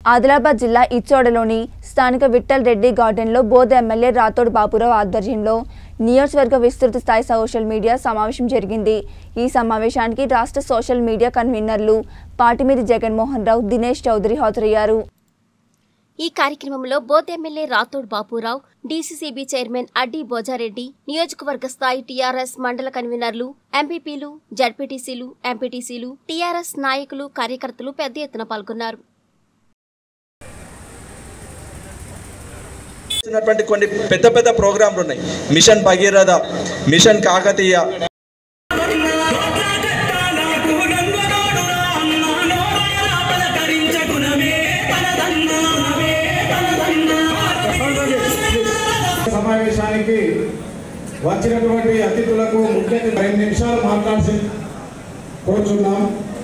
ఆదిలాబాద్ జిల్లా ఇచ్చోడలోని స్థానిక విఠల్ రెడ్డి గార్డెన్లో బోధ ఎమ్మెల్యే రాథోడ్ బాపురావు ఆధ్వర్యంలో నియోజకవర్గ విస్తృత స్థాయి సోషల్ మీడియా సమావేశం జరిగింది। ఈ సమావేశానికి రాష్ట్ర సోషల్ మీడియా కన్వీనర్లు పాటిమిది జగన్మోహన్ రావు, దినేష్ చౌదరి హాజరయ్యారు। ఈ కార్యక్రమంలో Boath MLA Rathod Bapurao, DCCB chairman Addi Bhojareddy, నియోజకవర్గ స్థాయి టీఆర్ఎస్ మండల కన్వీనర్లు, ఎంపీపీలు, జడ్పీటీసీలు, ఎంపీటీసీలు, టీఆర్ఎస్ నాయకులు, కార్యకర్తలు పెద్ద ఎత్తున పాల్గొన్నారు। కొన్ని పెద్ద పెద్ద ప్రోగ్రాంలు ఉన్నాయి। మిషన్ భగీరథ, మిషన్ కాకతీయ, సమావేశానికి వచ్చినటువంటి అతిథులకు ముఖ్య 2 నిమిషాలు మాట్లాడి కోరుచున్నాం।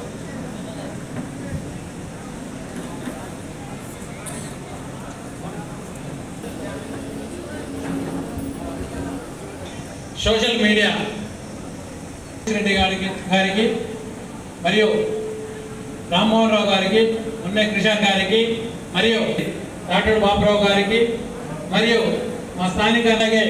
సోషల్ మీడియా రెడ్డి గారికి మరియు రామ్మోహన్ రావు గారికి, ఉన్నే కృష్ణ గారికి మరియు డాక్టర్ బాపురావు గారికి మరియు మా స్థానిక అలాగే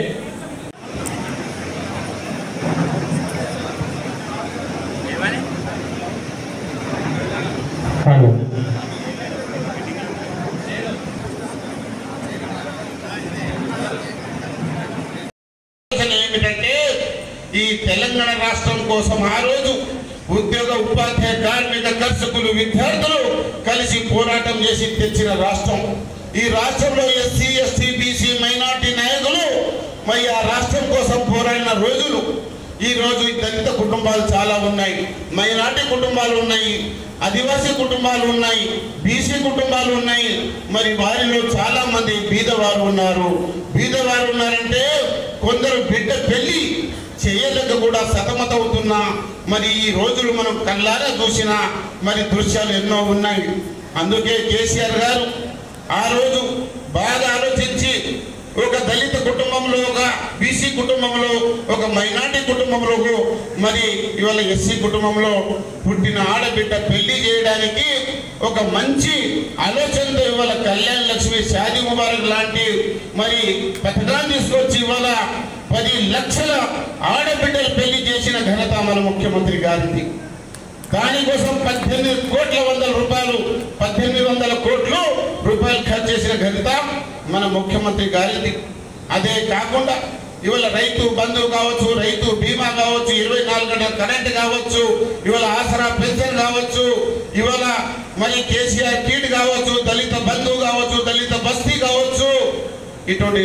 ఏమిటంటే ఈ తెలంగాణ రాష్ట్రం కోసం ఆ రోజు ఉద్యోగ, ఉపాధ్యాయ, కార్మిక, కర్షకులు, విద్యార్థులు కలిసి పోరాటం చేసి తెచ్చిన రాష్ట్రం। ఈ రాష్ట్రంలో ఎస్సీ, ఎస్టీ, బీసీ, మైనార్టీ నాయకులు మరి ఆ రాష్ట్రం కోసం పోరాడిన రోజులు। ఈ రోజు దళిత కుటుంబాలు చాలా ఉన్నాయి, మైనార్టీ కుటుంబాలు ఉన్నాయి, ఆదివాసీ కుటుంబాలు ఉన్నాయి, బీసీ కుటుంబాలు ఉన్నాయి। మరి వారిలో చాలా మంది బీదవారు ఉన్నారు। బీదవారు ఉన్నారంటే కొందరు బిడ్డ పెళ్లి చేయలేక కూడా సతమతవుతున్నా మరి ఈ రోజులు మనం కళ్ళారా చూసిన మరి దృశ్యాలు ఎన్నో ఉన్నాయి। అందుకే కేసీఆర్ గారు ఆ రోజు బాగా ఆలోచించి ఒక దళిత కుటుంబంలో, ఒక బీసీ కుటుంబంలో, ఒక మైనార్టీ కుటుంబంలో, మరి ఇవాళ ఎస్సీ కుటుంబంలో పుట్టిన ఆడబిడ్డ పెళ్లి చేయడానికి ఒక మంచి ఆలోచనతో ఇవాళ కళ్యాణ్ లక్ష్మి, షాదీ ముబారక్ లాంటి మరి పథకాన్ని తీసుకొచ్చి ఇవాళ 10 లక్షల ఆడబిడ్డలు పెళ్లి చేసిన ఘనత మన ముఖ్యమంత్రి గారిది। దానికోసం 18 కోట్ల రూపాయలు 1800 కోట్ల రూపాయలు ఖర్చు చేసిన ఘనత మన ముఖ్యమంత్రి గారిది। అదే కాకుండా ఇవాళ రైతు బంధువు కావచ్చు, రైతు బీమా కావచ్చు, 24 గంటల కరెంట్ కావచ్చు, ఇవాళ ఆసరా పెన్షన్ కావచ్చు, ఇవాళ మరి కేసీఆర్ కిట్ కావచ్చు, దళిత బంధువు కావచ్చు, దళిత బస్తీ కావచ్చు, ఇటువంటి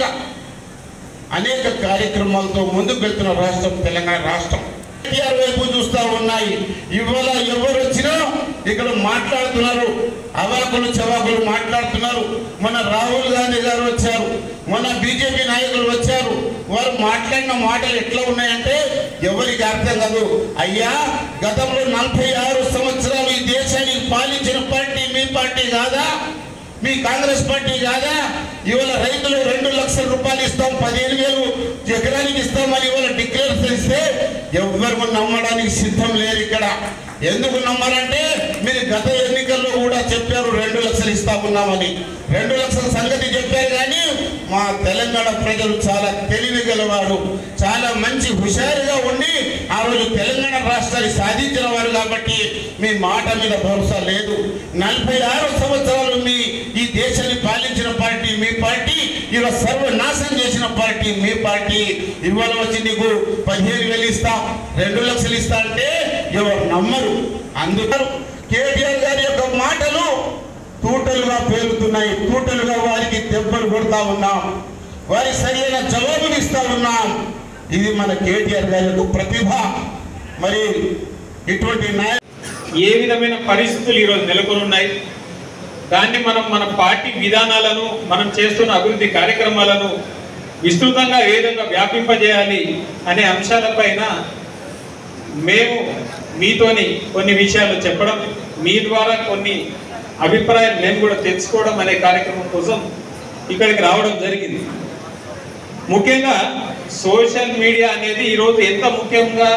అనేక కార్యక్రమాలతో ముందుకు వెళ్తున్న రాష్ట్రం తెలంగాణ రాష్ట్రం। కేటీఆర్ వైపు చూస్తూ ఉన్నాయి। ఇవాళ ఎవరు వచ్చినా ఇక్కడ మాట్లాడుతున్నారు, అవాకులు చవాకులు మాట్లాడుతున్నారు। మన రాహుల్ గాంధీ గారు వచ్చారు, మన బీజేపీ నాయకులు వచ్చారు, వారు మాట్లాడిన మాటలు ఎట్లా ఉన్నాయంటే ఎవరికి అర్థం కాదు। అయ్యా, గతంలో 46 సంవత్సరాలు ఈ దేశానికి పాలించిన పార్టీ మీ పార్టీ కాదా? మీ కాంగ్రెస్ పార్టీ కాదా? ఇవాళ రైతులు 2 లక్షల రూపాయలు ఇస్తాం, 15,000 ఎకరానికి ఇస్తామని ఇవాళ డిక్లేర్ చేస్తే ఎవరు నమ్మడానికి సిద్ధం లేరు ఇక్కడ। ఎందుకు నమ్మాలంటే మీరు గత ఎన్నికల్లో కూడా చెప్పారు 2 లక్షలు ఇస్తా ఉన్నామని, 2 లక్షల సంగతి చెప్పారు। కానీ మా తెలంగాణ ప్రజలు చాలా తెలివి గలవారు, చాలా మంచి హుషారుగా ఉండి ఆ రోజు తెలంగాణ రాష్ట్రాన్ని సాధించిన వారు కాబట్టి మీ మాట మీద భరోసా లేదు। 46 సంవత్సరాలు ఈ దేశాన్ని పాలించిన పార్టీ మీ పార్టీ, ఇవాళ సర్వనాశనం చేసిన పార్టీ మీ పార్టీ। ఇవాళ వచ్చి నీకు 15,000 ఇస్తా, 2 లక్షలు ఇస్తా అంటే ఎవరు నమ్మరు। అందుకని కేటీఆర్ గారి యొక్క మాటలు తూటలుగా పేలుతున్నాయి, తూటలుగా వారికి దెబ్బలు కొడతా ఉన్నాం, వారికి సరైన జవాబులు ఇస్తా ఉన్నాం। ఇది మన కేటీఆర్ గారి యొక్క ప్రతిభ। మరి ఇటువంటి ఏ విధమైన పరిస్థితులు ఈరోజు నెలకొని ఉన్నాయి, దాన్ని మన పార్టీ విధానాలను, మనం చేస్తున్న అభివృద్ధి కార్యక్రమాలను విస్తృతంగా ఏ విధంగా వ్యాపింపజేయాలి అనే అంశాలపైన మేము మీతోని కొన్ని విషయాలు చెప్పడం, మీ ద్వారా కొన్ని అభిప్రాయాలు మేము కూడా తెలుసుకోవడం అనే కార్యక్రమం కోసం ఇక్కడికి రావడం జరిగింది। ముఖ్యంగా సోషల్ మీడియా అనేది ఈరోజు ఎంత ముఖ్యంగా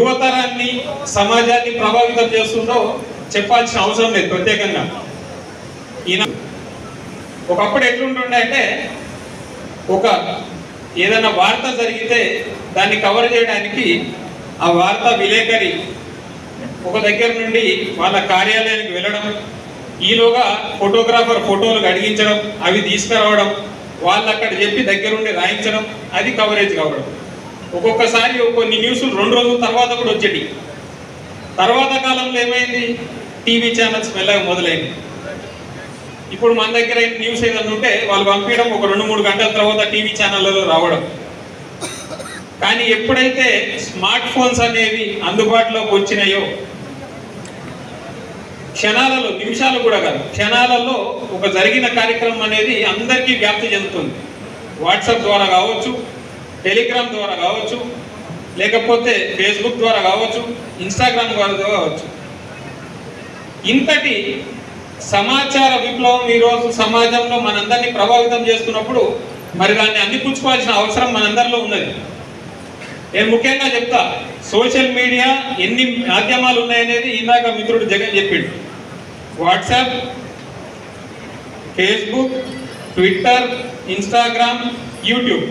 యువతరాన్ని, సమాజాన్ని ప్రభావితం చేస్తుందో చెప్పాల్సిన అవసరం లేదు ప్రత్యేకంగా। ఈయన ఒకప్పుడు ఎట్లుంటుండే అంటే ఒక ఏదైనా వార్త జరిగితే దాన్ని కవర్ చేయడానికి ఆ వార్తా విలేకరి ఒక దగ్గర నుండి వాళ్ళ కార్యాలయానికి వెళ్ళడం, ఈలోగా ఫోటోగ్రాఫర్ ఫోటోలు అడిగించడం, అవి తీసుకురావడం, వాళ్ళు అక్కడ చెప్పి దగ్గరుండి రాయించడం, అది కవరేజ్ కావడం. ఒక్కొక్కసారి కొన్ని న్యూస్లు 2 రోజుల తర్వాత కూడా వచ్చేటి. తర్వాత కాలంలో ఏమైంది, టీవీ ఛానల్స్ మెల్లగా మొదలైంది. ఇప్పుడు మన దగ్గర న్యూస్ ఏదన్నా ఉంటే వాళ్ళు పంపించడం, ఒక 2-3 గంటల తర్వాత టీవీ ఛానళ్ళలో రావడం. కానీ ఎప్పుడైతే స్మార్ట్ ఫోన్స్ అనేవి అందుబాటులోకి వచ్చినాయో క్షణాలలో, నిమిషాలు కూడా కాదు, క్షణాలలో ఒక జరిగిన కార్యక్రమం అనేది అందరికీ వ్యాప్తి చెందుతుంది. వాట్సాప్ ద్వారా కావచ్చు, టెలిగ్రామ్ ద్వారా కావచ్చు, లేకపోతే ఫేస్బుక్ ద్వారా కావచ్చు, ఇన్స్టాగ్రామ్ ద్వారా కావచ్చు. ఇంతటి సమాచార విప్లవం ఈరోజు సమాజంలో మనందరినీ ప్రభావితం చేస్తున్నప్పుడు మరి దాన్ని అందిపుచ్చుకోవాల్సిన అవసరం మనందరిలో ఉన్నది. నేను ముఖ్యంగా చెప్తా, సోషల్ మీడియా ఎన్ని మాధ్యమాలు ఉన్నాయనేది ఇందాక మిత్రుడు జగన్ చెప్పిండు. WhatsApp, Facebook, Twitter, Instagram, YouTube,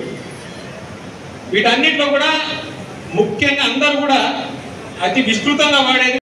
వీటన్నిటిలో కూడా ముఖ్యంగా అందరూ కూడా అతి విస్తృతంగా వాడేది